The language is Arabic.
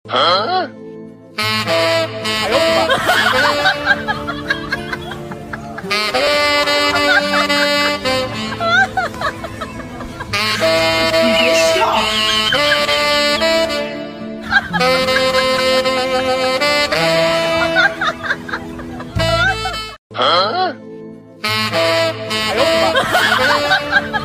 哎呦我的妈！你别笑。哎呦我的妈！